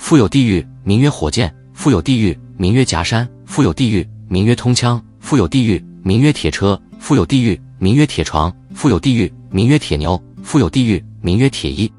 复有地狱，名曰火箭；复有地狱，名曰夹山；复有地狱，名曰通枪；复有地狱，名曰铁车；复有地狱，名曰铁床；复有地狱，名曰铁牛；复有地狱，名曰铁衣。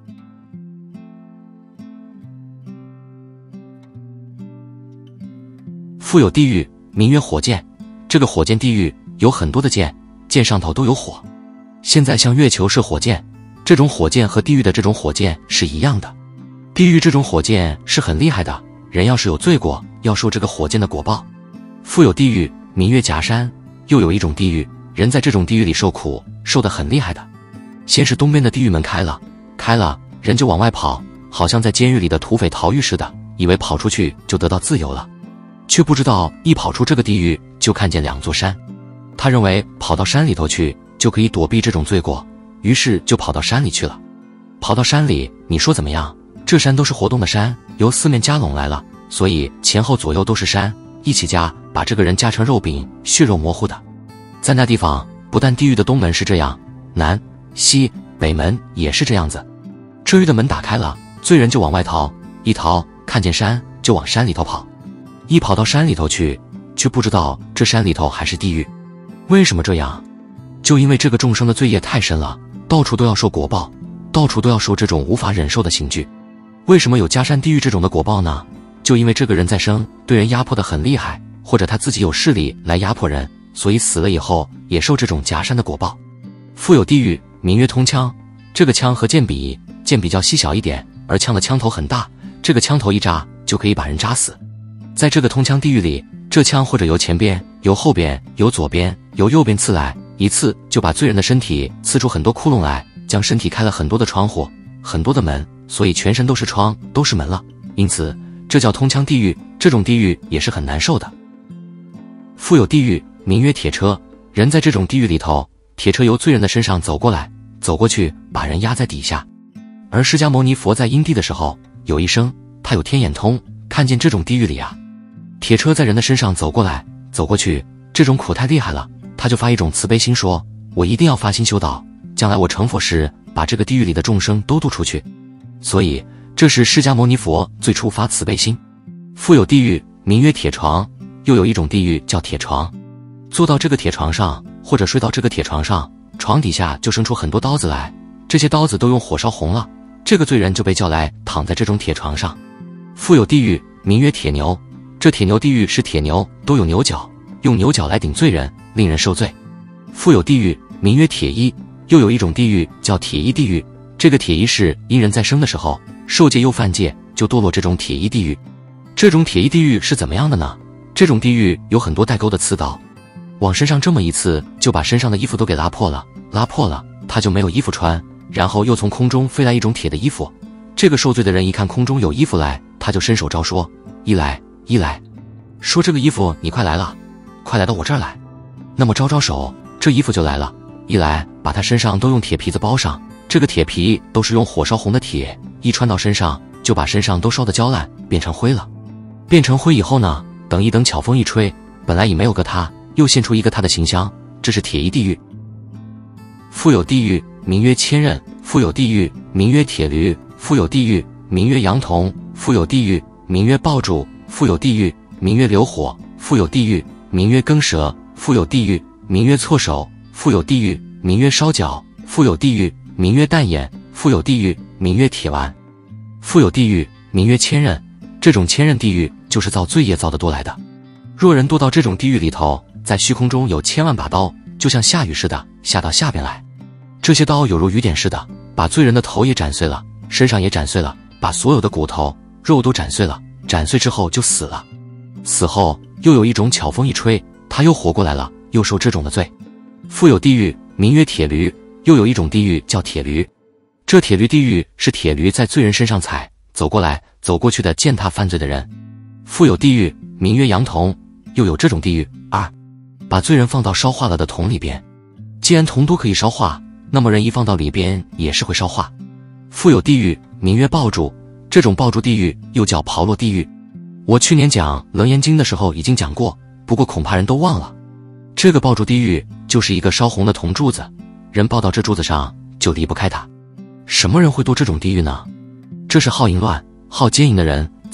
复有地狱，名曰火箭。这个火箭地狱有很多的箭，箭上头都有火。现在向月球射火箭，这种火箭和地狱的这种火箭是一样的。地狱这种火箭是很厉害的，人要是有罪过，要受这个火箭的果报。复有地狱，名曰夹山。又有一种地狱，人在这种地狱里受苦，受得很厉害的。先是东边的地狱门开了，人就往外跑，好像在监狱里的土匪逃狱似的，以为跑出去就得到自由了，却不知道一跑出这个地狱就看见2座山。他认为跑到山里头去就可以躲避这种罪过，于是就跑到山里去了。跑到山里，你说怎么样？这山都是活动的山，由4面夹拢来了，所以前后左右都是山，一起夹，把这个人夹成肉饼，血肉模糊的。在那地方，不但地狱的东门是这样，南、西、北门也是这样子。这狱的门打开了，罪人就往外逃，一逃看见山就往山里头跑，一跑到山里头去，却不知道这山里头还是地狱。为什么这样？就因为这个众生的罪业太深了，到处都要受果报，到处都要受这种无法忍受的刑具。为什么有夹山地狱这种的果报呢？就因为这个人在生对人压迫得很厉害，或者他自己有势力来压迫人，所以死了以后也受这种夹山的果报。复有地狱，名曰通枪。这个枪和剑比，剑比较细小一点，而枪的枪头很大，这个枪头一扎就可以把人扎死。在这个通枪地狱里，这枪或者由前边、由后边、由左边、由右边刺来，一刺就把罪人的身体刺出很多窟窿来，将身体开了很多的窗户，很多的门，所以全身都是窗，都是门了。因此这叫通枪地狱，这种地狱也是很难受的。复有地狱，名曰铁车。人在这种地狱里头，铁车由罪人的身上走过来，走过去把人压在底下。而释迦牟尼佛在因地的时候，有一生他有天眼通，看见这种地狱里啊，铁车在人的身上走过来走过去，这种苦太厉害了，他就发一种慈悲心，说我一定要发心修道，将来我成佛时把这个地狱里的众生都渡出去。所以这是释迦牟尼佛最初发慈悲心。复有地狱，名曰铁床。又有一种地狱叫铁床，坐到这个铁床上，或者睡到这个铁床上，床底下就生出很多刀子来，这些刀子都用火烧红了，这个罪人就被叫来躺在这种铁床上。复有地狱，名曰铁牛。这铁牛地狱是铁牛都有牛角，用牛角来顶罪人，令人受罪。复有地狱，名曰铁衣。又有一种地狱叫铁衣地狱，这个铁衣是因人在生的时候受戒又犯戒，就堕落这种铁衣地狱。这种铁衣地狱是怎么样的呢？这种地狱有很多带钩的刺刀，往身上这么一刺，就把身上的衣服都给拉破了，他就没有衣服穿，然后又从空中飞来一种铁的衣服。这个受罪的人一看空中有衣服来，他就伸手招说，一来，说这个衣服你快来了，快来到我这儿来。那么招手，这衣服就来了，一来把他身上都用铁皮子包上，这个铁皮都是用火烧红的铁，一穿到身上就把身上都烧得焦烂，变成灰了。变成灰以后呢，等巧风一吹，本来已没有个他，又现出一个他的形象，这是铁衣地狱。复有地狱，名曰千仞。复有地狱，名曰铁驴。复有地狱，名曰羊童。复有地狱，名曰爆竹。复有地狱，名曰流火。复有地狱，名曰耕蛇。复有地狱，名曰错手。复有地狱，名曰烧脚。复有地狱，名曰淡眼。复有地狱，名曰铁丸。复有地狱，名曰千仞。这种千仞地狱就是造罪业造得多来的。若人堕到这种地狱里头，在虚空中有1000万把刀，就像下雨似的下到下边来，这些刀有如雨点似的，把罪人的头也斩碎了，身上也斩碎了，把所有的骨头肉都斩碎了，斩碎之后就死了。死后又有一种巧风一吹，他又活过来了，又受这种的罪。复有地狱，名曰铁驴。又有一种地狱叫铁驴。这铁驴地狱是铁驴在罪人身上踩，走过来走过去的践踏犯罪的人。复有地狱，名曰羊童。又有这种地狱，把罪人放到烧化了的铜里边。既然铜都可以烧化，那么人一放到里边也是会烧化。复有地狱，名曰爆竹。这种爆竹地狱又叫炮烙地狱。我去年讲《楞严经》的时候已经讲过，不过恐怕人都忘了。这个爆竹地狱就是一个烧红的铜柱子，人抱到这柱子上就离不开它。什么人会堕这种地狱呢？这是好淫乱、好奸淫的人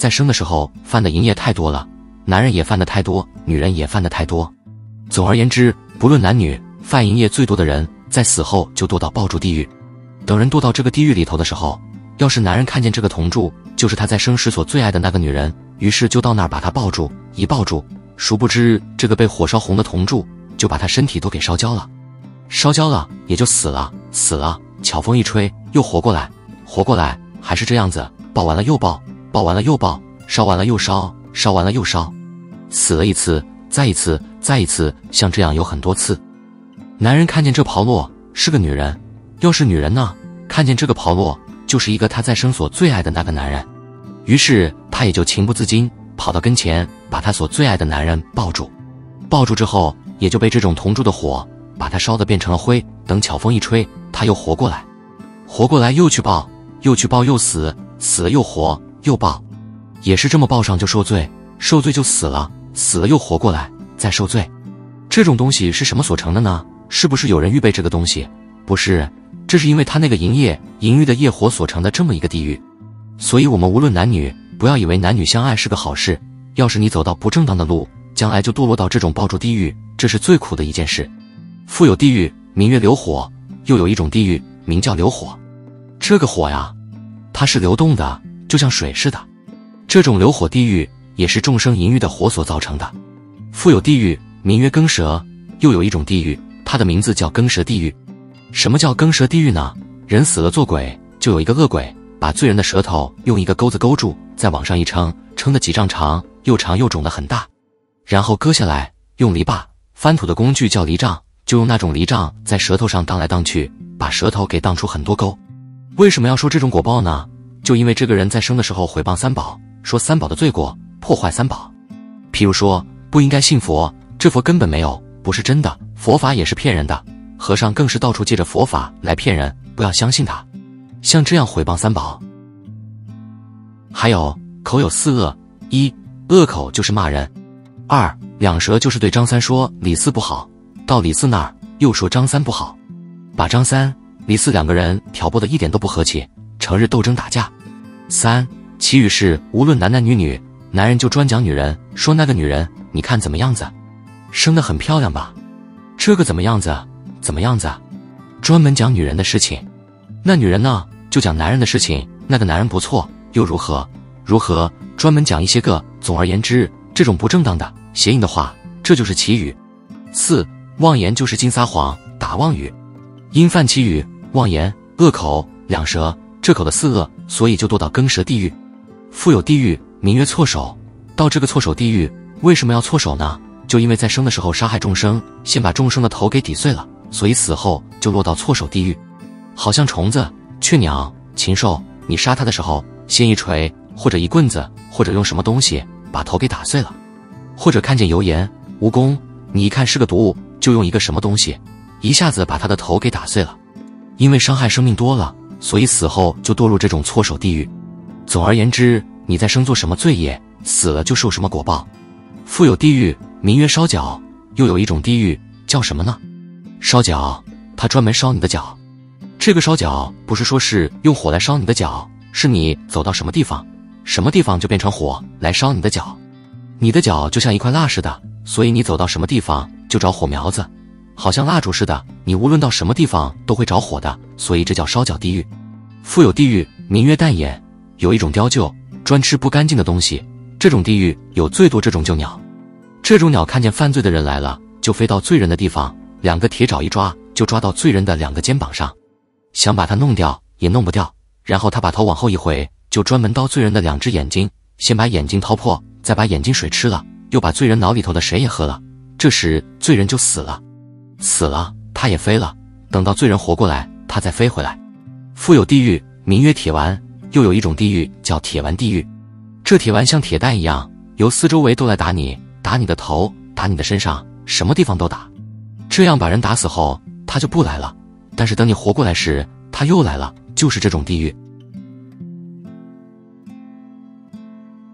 在生的时候犯的淫业太多了，男人也犯的太多，女人也犯的太多。总而言之，不论男女，犯淫业最多的人，在死后就堕到爆柱地狱。等人堕到这个地狱里头的时候，要是男人看见这个铜柱就是他在生时所最爱的那个女人，于是就到那儿把她抱住，一抱住，殊不知这个被火烧红的铜柱就把他身体都给烧焦了，烧焦了也就死了，死了巧风一吹又活过来，活过来还是这样子，抱完了又抱，抱完了又抱，烧完了又烧，烧完了又烧，死了一次，再一次，再一次，像这样有很多次。男人看见这炮烙是个女人，要是女人呢，看见这个炮烙就是一个他在生所最爱的那个男人，于是他也就情不自禁跑到跟前，把他所最爱的男人抱住，抱住之后也就被这种铜柱的火把他烧得变成了灰，等巧风一吹，他又活过来，活过来又去抱，又去抱又死，死了又活，又抱，也是这么抱上就受罪，受罪就死了，死了又活过来，再受罪。这种东西是什么所成的呢？是不是有人预备这个东西？不是，这是因为他那个淫业、淫欲的业火所成的这么一个地狱。所以我们无论男女，不要以为男女相爱是个好事，要是你走到不正当的路，将来就堕落到这种爆竹地狱，这是最苦的一件事。复有地狱名曰流火，又有一种地狱名叫流火。这个火呀，它是流动的，就像水似的。这种流火地狱也是众生淫欲的火所造成的。复有地狱名曰更蛇，又有一种地狱，它的名字叫更蛇地狱。什么叫更蛇地狱呢？人死了做鬼，就有一个恶鬼把罪人的舌头用一个钩子勾住，再往上一撑，撑得几丈长，又长又肿得很大，然后割下来，用篱笆翻土的工具叫犁杖，就用那种犁杖在舌头上荡来荡去，把舌头给荡出很多沟。为什么要说这种果报呢？就因为这个人在生的时候毁谤三宝，说三宝的罪过，破坏三宝。譬如说不应该信佛，这佛根本没有，不是真的，佛法也是骗人的，和尚更是到处借着佛法来骗人，不要相信他。像这样毁谤三宝。还有口有四恶：一、恶口就是骂人；二、两舌就是对张三说李四不好，到李四那儿又说张三不好，把张三、李四两个人挑拨得一点都不和气，成日斗争打架。三、其余是无论男男女女，男人就专讲女人，说那个女人你看怎么样子，生得很漂亮吧，这个怎么样子，怎么样子，专门讲女人的事情。那女人呢，就讲男人的事情，那个男人不错又如何如何，专门讲一些个。总而言之，这种不正当的邪淫的话，这就是绮语。四、妄言就是尽撒谎打妄语，因犯绮语、妄言、恶口、两舌，这口的四恶，所以就堕到更蛇地狱。复有地狱名曰错手，到这个错手地狱为什么要错手呢？就因为在生的时候杀害众生，先把众生的头给抵碎了，所以死后就落到错手地狱。好像虫子、雀鸟、禽兽，你杀它的时候，先一锤或者一棍子，或者用什么东西把头给打碎了，或者看见油盐、蜈蚣，你一看是个毒物，就用一个什么东西一下子把它的头给打碎了。因为伤害生命多了，所以死后就堕入这种错手地狱。总而言之，你在生做什么罪业，死了就受什么果报。复有地狱名曰烧脚，又有一种地狱叫什么呢？烧脚，它专门烧你的脚。这个烧脚不是说是用火来烧你的脚，是你走到什么地方，什么地方就变成火来烧你的脚。你的脚就像一块蜡似的，所以你走到什么地方就着火苗子，好像蜡烛似的，你无论到什么地方都会着火的，所以这叫烧脚地狱。复有地狱名曰淡眼，有一种雕鹫专吃不干净的东西，这种地狱有最多这种鹫鸟。这种鸟看见犯罪的人来了，就飞到罪人的地方，两个铁爪一抓，就抓到罪人的两个肩膀上，想把他弄掉也弄不掉，然后他把头往后一回，就专门刀罪人的两只眼睛，先把眼睛掏破，再把眼睛水吃了，又把罪人脑里头的水也喝了，这时罪人就死了，死了他也飞了，等到罪人活过来，他再飞回来。复有地狱名曰铁丸，又有一种地狱叫铁丸地狱。这铁丸像铁蛋一样，由四周围都来打你，打你的头，打你的身上，什么地方都打。这样把人打死后，他就不来了，但是等你活过来时，他又来了，就是这种地狱。